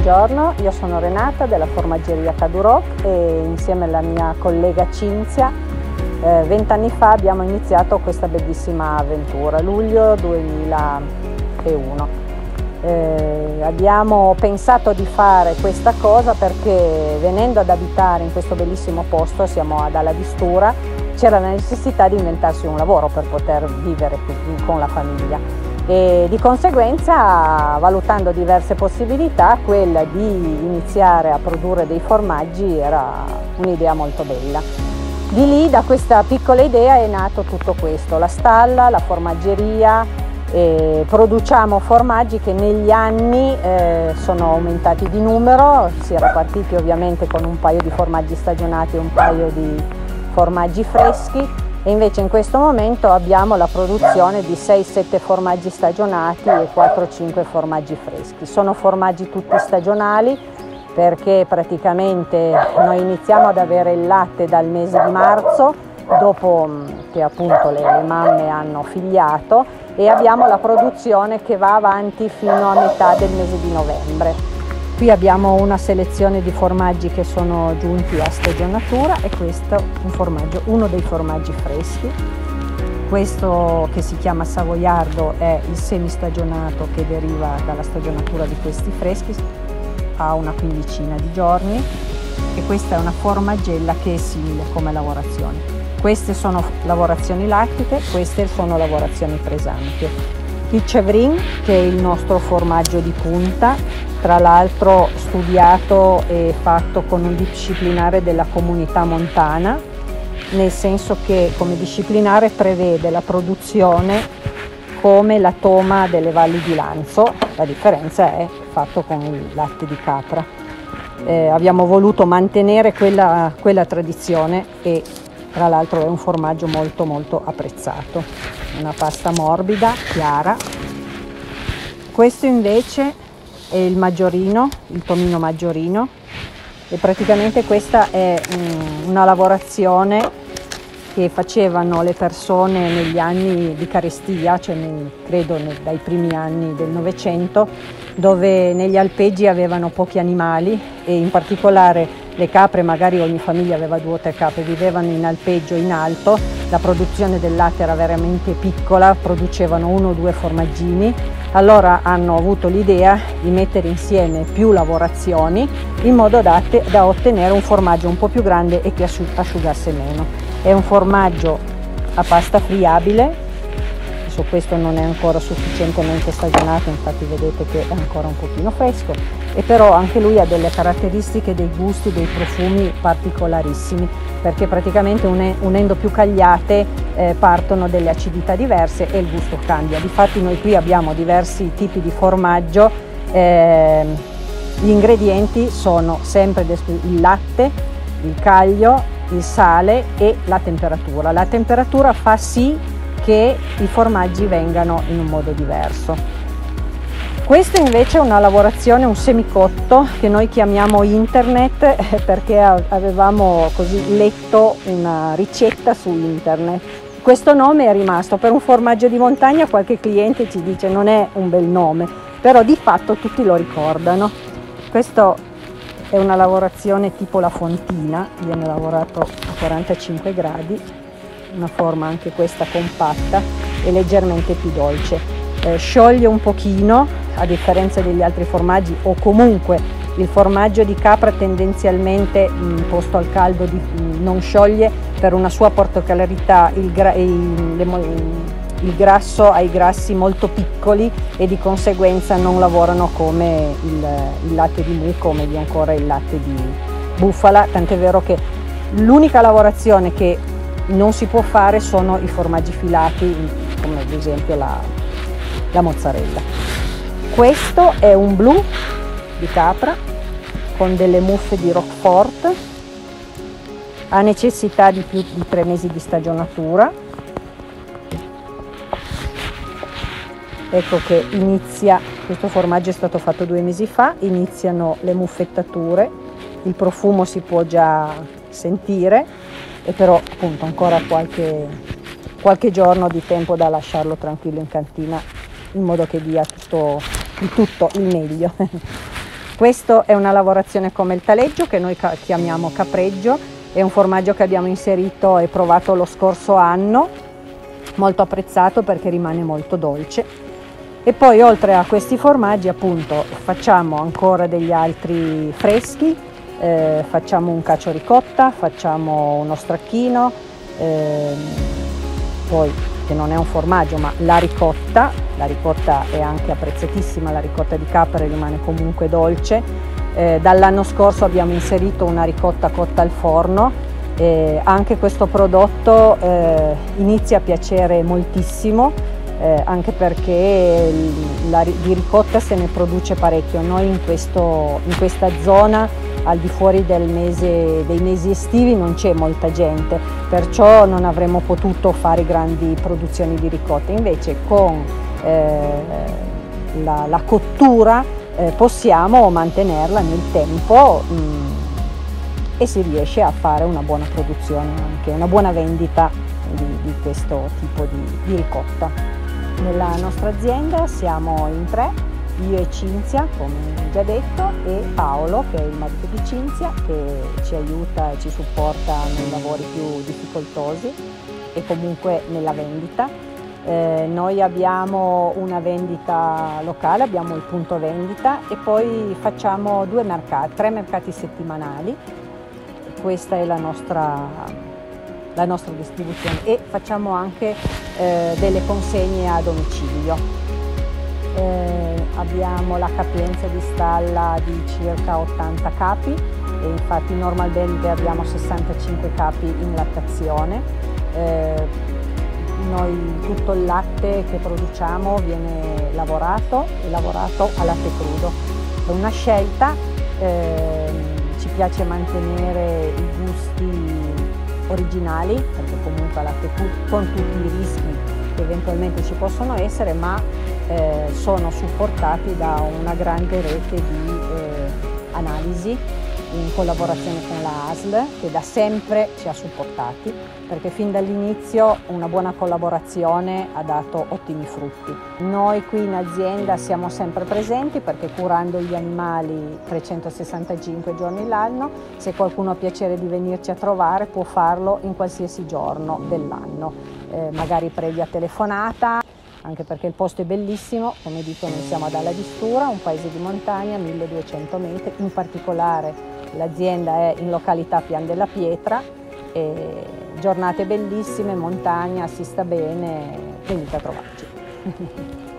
buongiorno, io sono Renata della formaggeria Cadurò e insieme alla mia collega Cinzia 20 anni fa abbiamo iniziato questa bellissima avventura, luglio 2001. Abbiamo pensato di fare questa cosa perché venendo ad abitare in questo bellissimo posto, siamo ad Ala di Stura, c'era la necessità di inventarsi un lavoro per poter vivere con la famiglia. E di conseguenza, valutando diverse possibilità, quella di iniziare a produrre dei formaggi era un'idea molto bella. Di lì, da questa piccola idea, è nato tutto questo, la stalla, la formaggeria, produciamo formaggi che negli anni sono aumentati di numero, si era partiti ovviamente con un paio di formaggi stagionati e un paio di formaggi freschi. E invece in questo momento abbiamo la produzione di 6-7 formaggi stagionati e 4-5 formaggi freschi. Sono formaggi tutti stagionali perché praticamente noi iniziamo ad avere il latte dal mese di marzo, dopo che appunto le mamme hanno figliato, e abbiamo la produzione che va avanti fino a metà del mese di novembre. Qui abbiamo una selezione di formaggi che sono giunti a stagionatura e questo è uno dei formaggi freschi. Questo che si chiama savoiardo è il semistagionato che deriva dalla stagionatura di questi freschi, ha una quindicina di giorni, e questa è una formaggella che è simile come lavorazione. Queste sono lavorazioni lattiche, queste sono lavorazioni presanche. Il Chevrin, che è il nostro formaggio di punta, tra l'altro studiato e fatto con un disciplinare della Comunità Montana, nel senso che come disciplinare prevede la produzione come la toma delle valli di Lanzo, la differenza è fatto con il latte di capra. Abbiamo voluto mantenere quella tradizione e tra l'altro è un formaggio molto molto apprezzato. Una pasta morbida, chiara. Questo invece è il maggiorino, il tomino maggiorino, e praticamente questa è una lavorazione che facevano le persone negli anni di carestia, cioè credo dai primi anni del Novecento, dove negli alpeggi avevano pochi animali e in particolare le capre, magari ogni famiglia aveva 2 o 3 capre, vivevano in alpeggio in alto, la produzione del latte era veramente piccola, producevano 1 o 2 formaggini, allora hanno avuto l'idea di mettere insieme più lavorazioni in modo da ottenere un formaggio un po' più grande e che asciugasse meno. È un formaggio a pasta friabile, questo non è ancora sufficientemente stagionato, infatti vedete che è ancora un pochino fresco, e però anche lui ha delle caratteristiche, dei gusti, dei profumi particolarissimi, perché praticamente unendo più cagliate partono delle acidità diverse e il gusto cambia. Difatti noi qui abbiamo diversi tipi di formaggio, gli ingredienti sono sempre il latte, il caglio, il sale e la temperatura. La temperatura fa sì che i formaggi vengano in un modo diverso. Questo invece è una lavorazione, un semicotto che noi chiamiamo internet perché avevamo così letto una ricetta su internet. Questo nome è rimasto per un formaggio di montagna, qualche cliente ci dice non è un bel nome, però di fatto tutti lo ricordano. Questo è una lavorazione tipo la fontina, viene lavorato a 45 gradi, una forma anche questa compatta e leggermente più dolce. Scioglie un pochino, a differenza degli altri formaggi, o comunque il formaggio di capra tendenzialmente posto al caldo non scioglie per una sua portocalarità, il grasso ha i grassi molto piccoli e di conseguenza non lavorano come il latte di mucca o meglio ancora il latte di bufala, tant'è vero che l'unica lavorazione che non si può fare sono i formaggi filati, come ad esempio la mozzarella. Questo è un blu di capra con delle muffe di Roquefort, ha necessità di più di 3 mesi di stagionatura. Ecco che questo formaggio è stato fatto 2 mesi fa, iniziano le muffettature, il profumo si può già sentire, e però appunto ancora qualche giorno di tempo da lasciarlo tranquillo in cantina in modo che dia di tutto il meglio. Questa è una lavorazione come il taleggio, che noi chiamiamo capreggio, è un formaggio che abbiamo inserito e provato lo scorso anno, molto apprezzato perché rimane molto dolce. E poi oltre a questi formaggi appunto facciamo ancora degli altri freschi, facciamo un cacio ricotta, facciamo uno stracchino, poi che non è un formaggio ma la ricotta è anche apprezzatissima, la ricotta di Capra rimane comunque dolce. Dall'anno scorso abbiamo inserito una ricotta cotta al forno, anche questo prodotto inizia a piacere moltissimo, anche perché di ricotta se ne produce parecchio. Noi in questa zona, al di fuori dei mesi estivi, non c'è molta gente, perciò non avremmo potuto fare grandi produzioni di ricotta. Invece con la cottura possiamo mantenerla nel tempo e si riesce a fare una buona produzione, anche una buona vendita di questo tipo di ricotta. Nella nostra azienda siamo in 3, io e Cinzia, come già detto, e Paolo, che è il marito di Cinzia, che ci aiuta e ci supporta nei lavori più difficoltosi e comunque nella vendita. Noi abbiamo una vendita locale, abbiamo il punto vendita e poi facciamo 3 mercati settimanali. Questa è la nostra distribuzione, e facciamo anche delle consegne a domicilio. Abbiamo la capienza di stalla di circa 80 capi e infatti normalmente abbiamo 65 capi in lattazione. Noi tutto il latte che produciamo viene lavorato a latte crudo. È una scelta, ci piace mantenere i gusti originali, perché comunque latte crudo, con tutti i rischi che eventualmente ci possono essere, ma sono supportati da una grande rete di analisi in collaborazione con la ASL, che da sempre ci ha supportati, perché fin dall'inizio una buona collaborazione ha dato ottimi frutti. Noi qui in azienda siamo sempre presenti, perché curando gli animali 365 giorni l'anno, se qualcuno ha piacere di venirci a trovare può farlo in qualsiasi giorno dell'anno, magari previa telefonata, anche perché il posto è bellissimo. Come dico, noi siamo ad Alla di Stura, un paese di montagna, 1200 metri, in particolare l'azienda è in località Pian della Pietra, e giornate bellissime, montagna, si sta bene, venite a trovarci.